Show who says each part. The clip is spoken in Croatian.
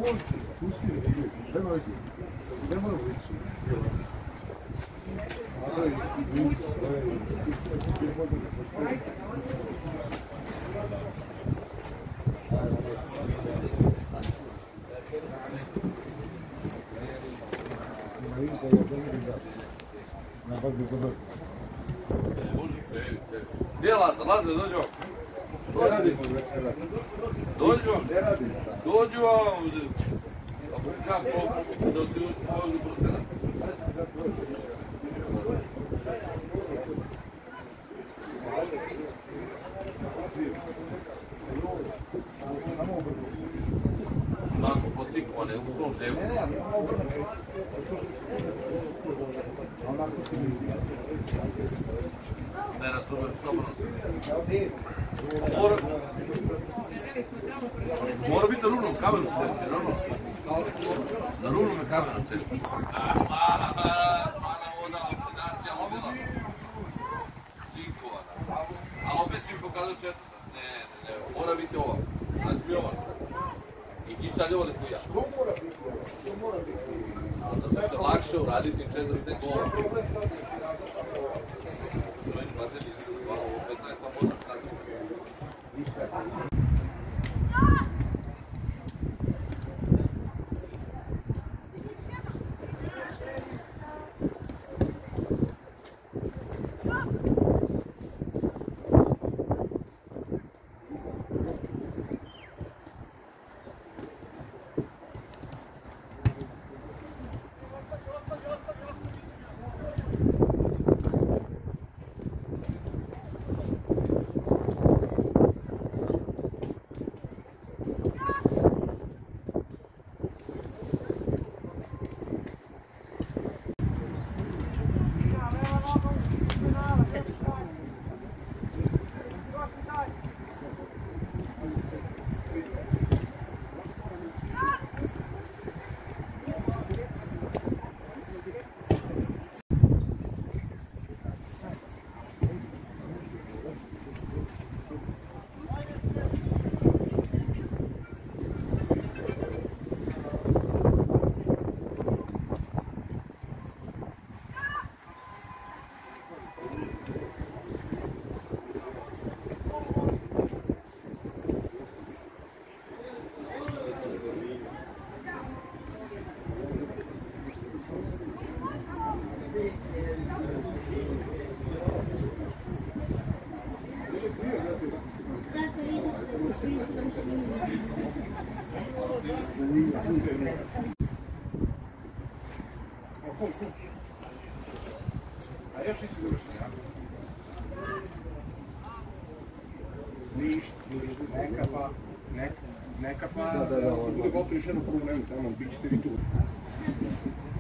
Speaker 1: Gdje je Lazar? Lazar, dođi vam. Dođi vam. Dođi vam. Kako? Da ti uđu prostora. Mako pocikovane u svom ževu. Ne razumem, slobodno. Mora biti na rubnom kameru u centri, normalno. Na rubnom je kameru u centri. Smana voda, oksidacija, lovila. Cinkovana. Ali opet si mi pokazao četvrtac. Ne, mora biti ova. Razbijovan. I ti stavlja ovo neku ja. Što mora biti ova? Što mora biti ova? Zato što je lakše uraditi četvrtac nego ova. Što već bazeli, ovo 15-8 sati.
Speaker 2: A još nisi završen, ja? Ništa, neka pa, bude gotovo još jedno prvo vreme, tamo, bit ćete vi tu.